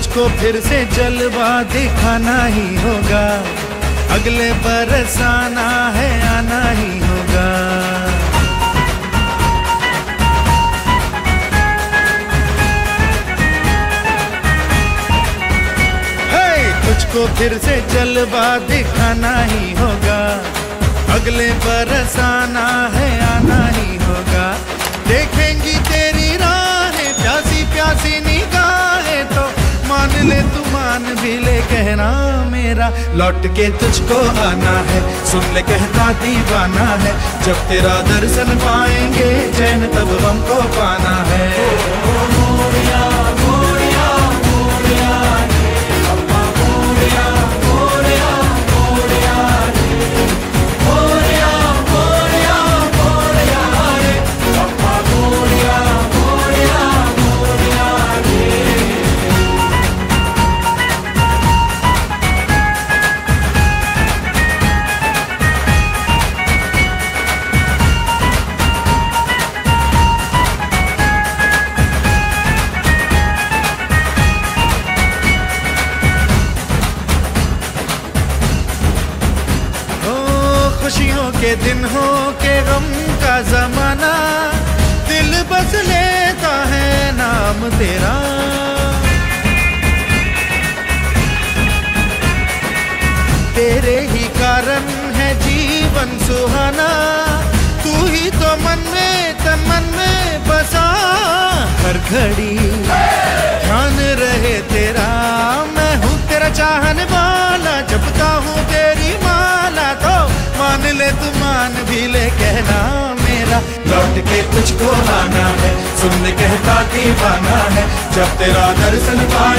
तुझको फिर से जलवा दिखाना ही होगा, अगले बरस आना है, आना ही होगा। तुझको फिर से जलवा दिखाना ही होगा, अगले बरस आना है, आना ही होगा। देखेंगी तेरी राहें प्यासी प्यासी निगाहें तो मान ले तू मान भी ले, कहना मेरा लौट के तुझको आना है, सुन ले कहता दीवाना है। जब तेरा दर्शन पाएंगे चैन तब हमको पाना है। खुशियों के दिन हो के गम का जमाना, दिल बस लेता है नाम तेरा। तेरे ही कारण है जीवन सुहाना, तू ही तो मन में तन मन में बसा। हर घड़ी ध्यान रहे तेरा, मैं हूँ तेरा चाहने वाला, जपता हूँ तेरी माला तो मान ले तू मान भी ले, कहना मेरा लौट के तुझको आना है, सुन ले कहता दीवाना है। जब तेरा दर्शन पा